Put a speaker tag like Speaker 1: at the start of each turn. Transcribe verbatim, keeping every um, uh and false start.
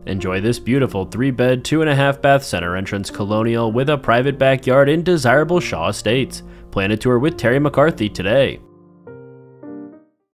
Speaker 1: Enjoy this beautiful three bed, two and a half bath Center Entrance Colonial with a private backyard in desirable Shaw Estates. Plan a tour with Terry McCarthy today.